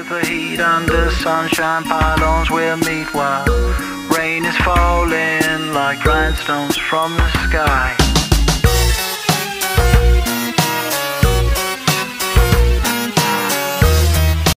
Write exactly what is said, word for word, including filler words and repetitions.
the heat under sunshine pylons we'll meet while rain is falling like grindstones from the sky.